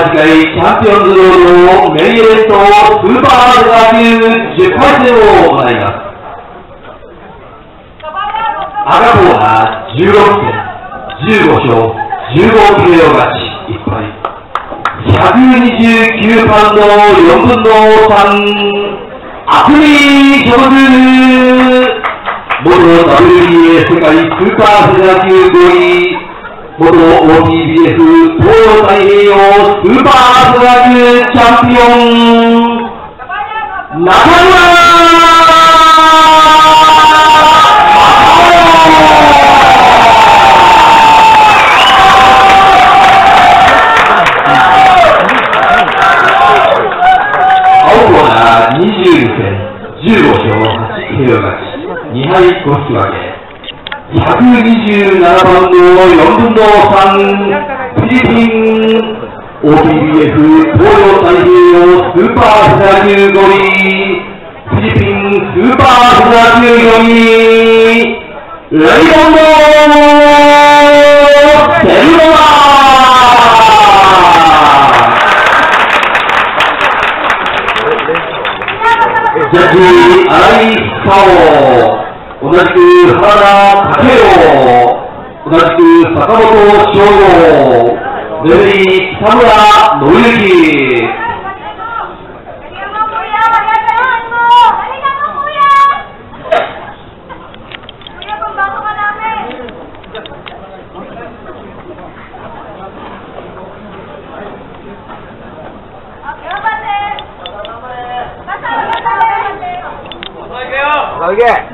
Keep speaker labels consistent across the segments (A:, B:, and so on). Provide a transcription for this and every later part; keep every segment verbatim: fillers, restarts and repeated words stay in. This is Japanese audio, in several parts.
A: 次回チャンピオンズロードメインイベントスーパーレガー級じゅっかい戦を行います。赤コーナーじゅうろっせん、じゅうご勝、じゅうごキロ勝ちいっぱい。ひゃくにじゅうきゅうパウンドよんぶんのさん、アクリ所属、元 ダブリュービーエー 世界スーパーフェザー級ごい、元 オーティービーエフ 東洋太平洋スーパーフェザー級チャンピオン、中村にじゅうに戦、じゅうご勝はち平和勝ち、に敗ご引き分け、ひゃくにじゅうななパウンドよんぶんのさん、フィリピン オーティービーエフ 東洋太平洋スーパーフェザー級ごい、フィリピンスーパーフェザー級よんい、レイモンド・セルロマジャッジ、新井久夫、同じく原田武雄、同じく坂本翔吾、レフェリー北村信之。
B: Oke.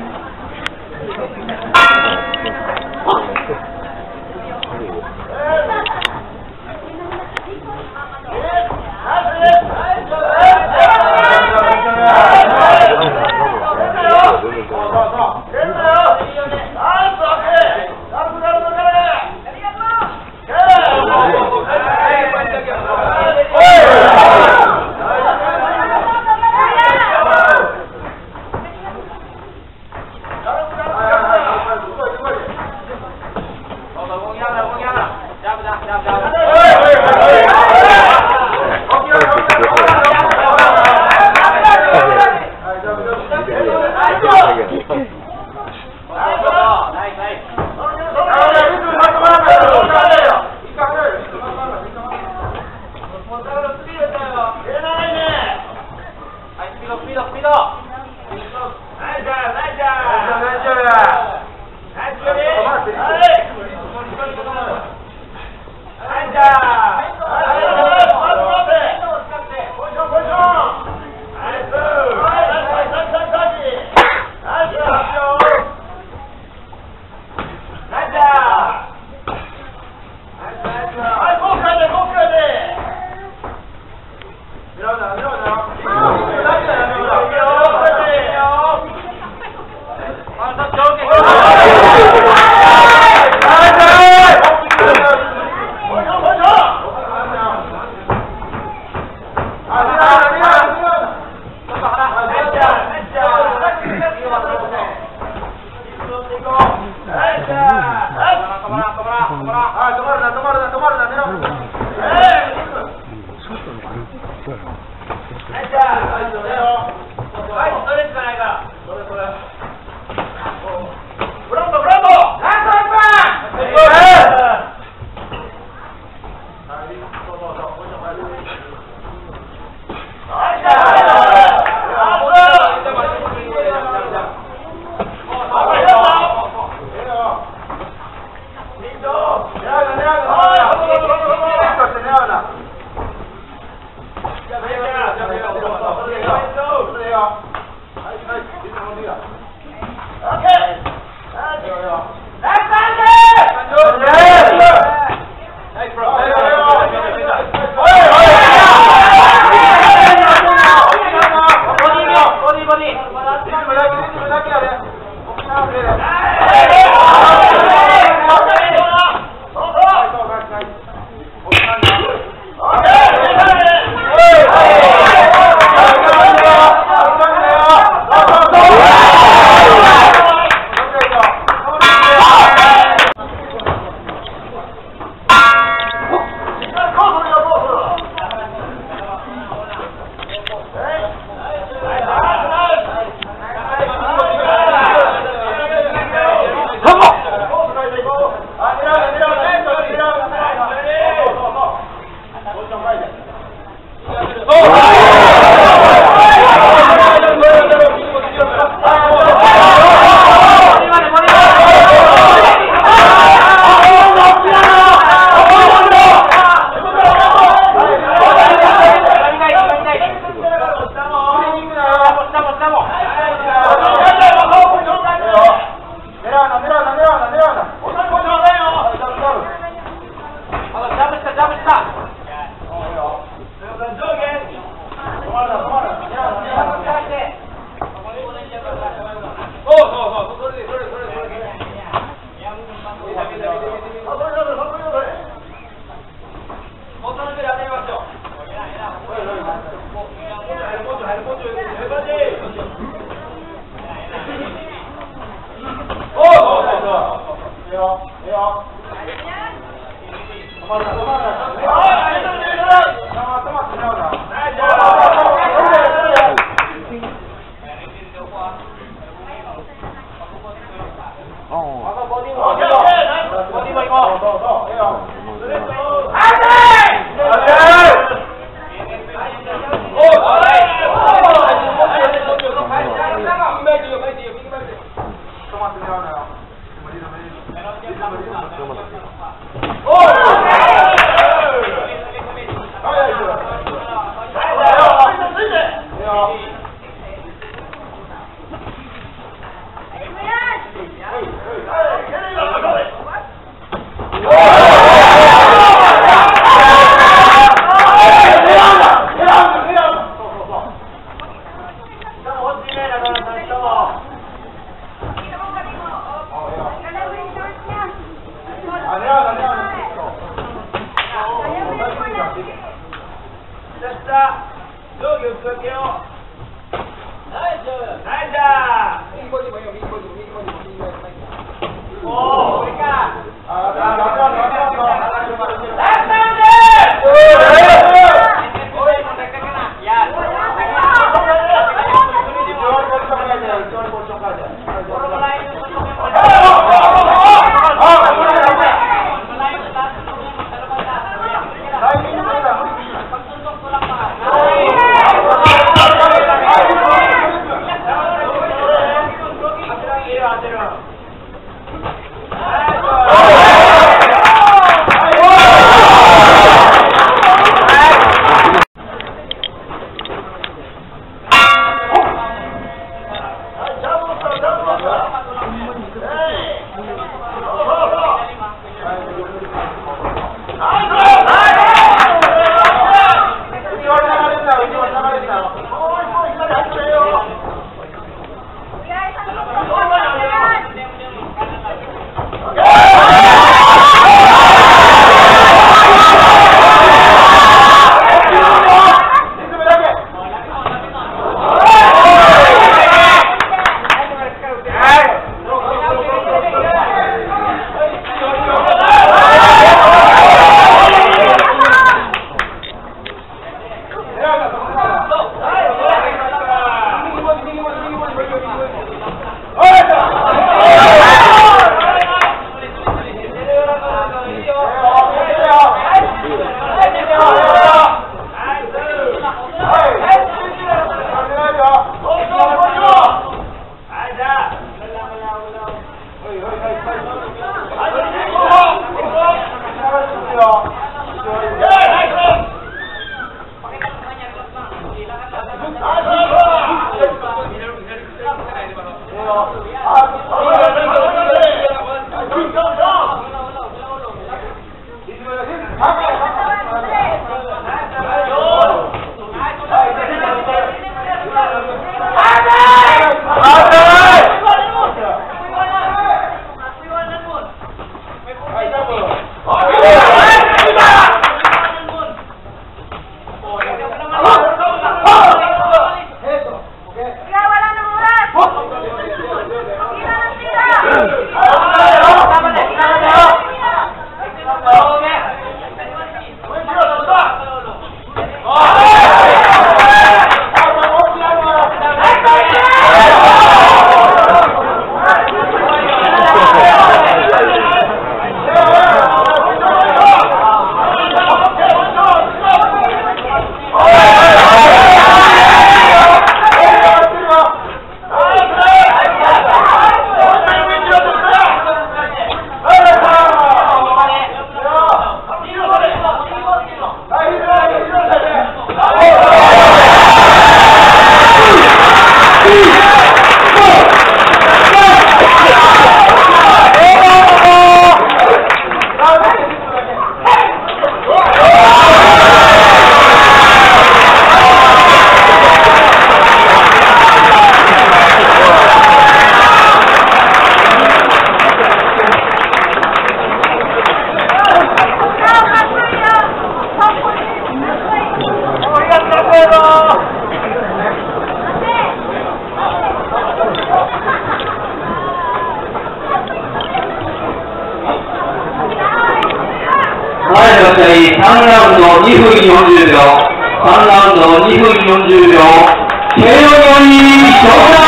A: さんラウンドにふんよんじゅうびょう、さんラウンドにふんよんじゅうびょう、ケーオーにより勝者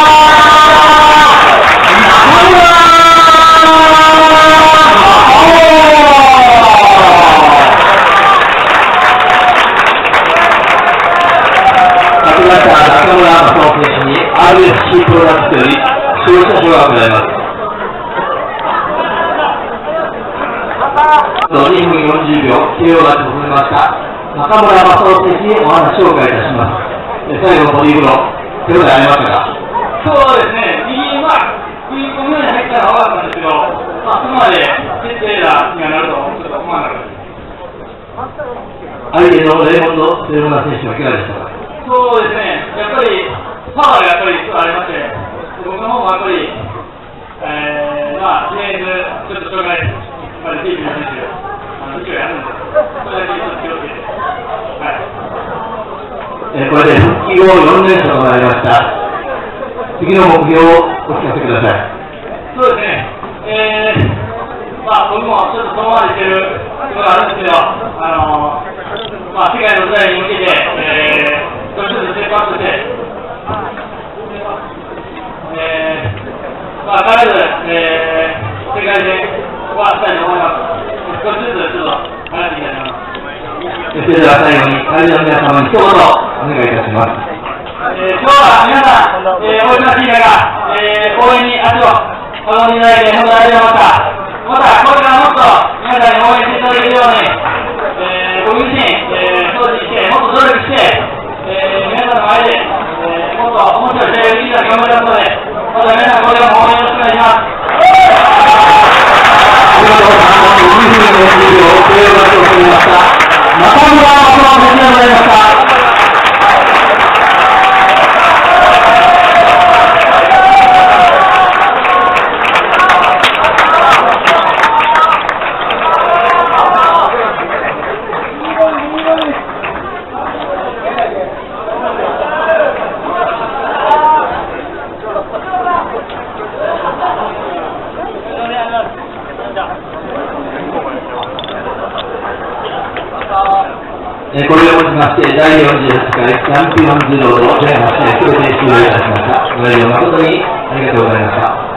A: 中村勝ちました中村正雄選手に アールエスシー プロダクトより勝者賞がございます。にふんよんじゅうびょう、ケーオー が進みました中村正雄選手にお話をお伺いいたします。最後のボディーブロー、手応えありましたか？
B: そうですね、右、まあ、食い込むように入ったら分かったんですけど、まあ、そこまで決定打にはなるとちょっと思わなかったです。
A: 相手のレイモンド・セレモナ選手はいかがでしたか？
B: そうですね、やっぱりパワーがやっぱりありまして、僕の方もやっぱり、えー、まあ、とりあえずちょっと障害までティーピーの選手、あの、一応やるんで、それだけちょっと気をつけて、はい。
A: えー、これで復帰後よん連勝となりました。次の目標をお聞かせください。
B: そうですね、えー、まあ僕もちょっと遠回りしてるところがあるんですけど、あのー、まあ世界の舞台に向けて、えー、少しずつステップアップして、えー、まあ必ず、えー、世界ではしたいと思います。少しずつちょっと話していきたいと思います。
A: それでは最後に会場の皆様に一言お願いいたします。
B: えー、今日は皆さん、えー、お忙しい中、えー、応援に足を運んでいただいて本当にありがとうございました。またこれからもっと皆さんに応援していただけるように、えー、僕自身、えー、掃除してもっと努力して、えー、皆さんの前で、えー、もっと面白い試合をできるように頑張りますので、また皆さんこれからも応援よろしくお願いします。
A: ありがとうございます。ご自身の演技をご用意しておりました。中村正夫でございました。これをもちましてだいよんじゅうはちかいチャンピオンズロード全はち試合すべて終了いたしました。ご来場誠にありがとうございました。